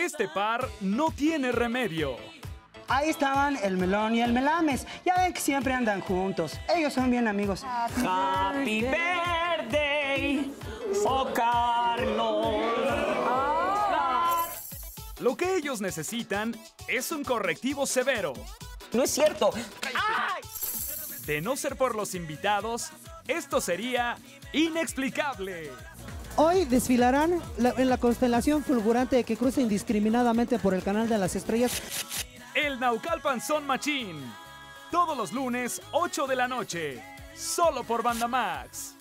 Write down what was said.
Este par no tiene remedio. Ahí estaban el Melón y el Melames. Ya ven que siempre andan juntos. Ellos son bien amigos. Happy birthday, oh Carlos. Lo que ellos necesitan es un correctivo severo. No es cierto. De no ser por los invitados, esto sería inexplicable. Hoy desfilarán en la constelación fulgurante que cruza indiscriminadamente por el canal de las estrellas. El Naucalpan Son Machín. Todos los lunes, 8 de la noche. Solo por Banda Max.